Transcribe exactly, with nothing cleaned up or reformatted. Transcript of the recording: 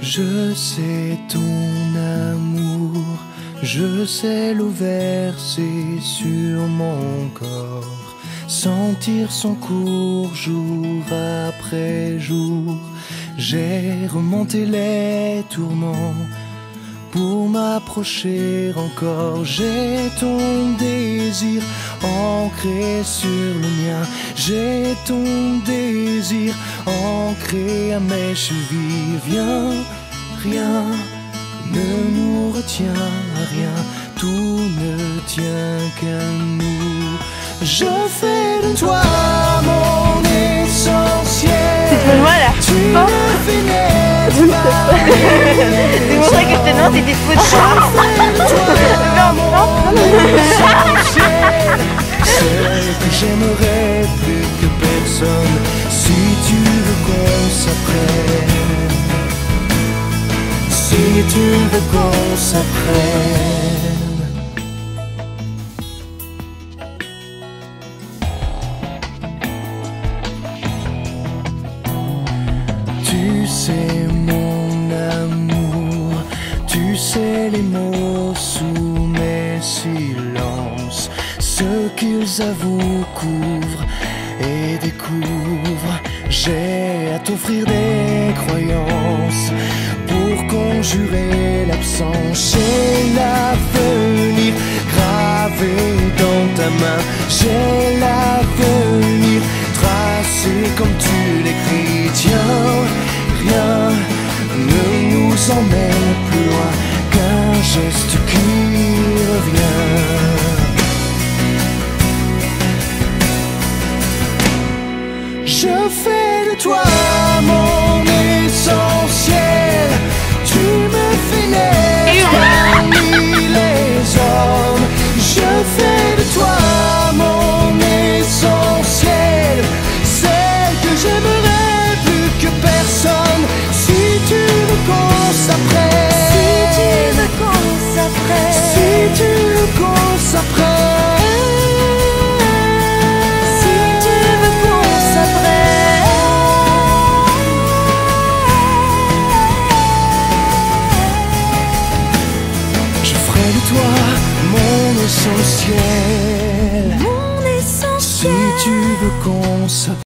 Je sais ton amour, je sais l'eau versée sur mon corps, sentir son cours jour après jour. J'ai remonté les tourments pour m'approcher encore. J'ai ton désir ancré sur le mien. J'ai ton désir ancré à mes chevilles. Viens, rien ne nous retient à rien. Tout ne tient qu'à nous. Je fais de toi mon essentiel. Tu te moques de moi là? Tu me fais naître par C'est pour ça que je te demande si t'es fou de ça. Celle que j'aimerais plus que personne. Si tu veux qu'on s'apprenne, si tu veux qu'on s'apprenne. Tu sais mon amour, tu sais les mots sous mes silences, ce qu'ils avouent, couvrent et découvrent. J'ai à t'offrir des croyances pour conjurer l'absence. J'ai l'avenir gravé dans ta main. J'ai l'avenir tracé comme tu l'écris. Tiens, rien ne nous emmène plus loin qu'un geste qui revient. Je fais de toi mon essentiel. Tu me fais naître parmi les hommes. Je fais de toi mon essentiel, celle que j'aimerais plus que personne. Si tu veux qu'on s'apprenne, si tu veux qu'on s'apprenne, si tu veux qu'on s'apprenne, si tu veux qu'on s'apprenne, je ferai de toi mon essentiel, mon essentiel. Si tu veux qu'on s'apprenne.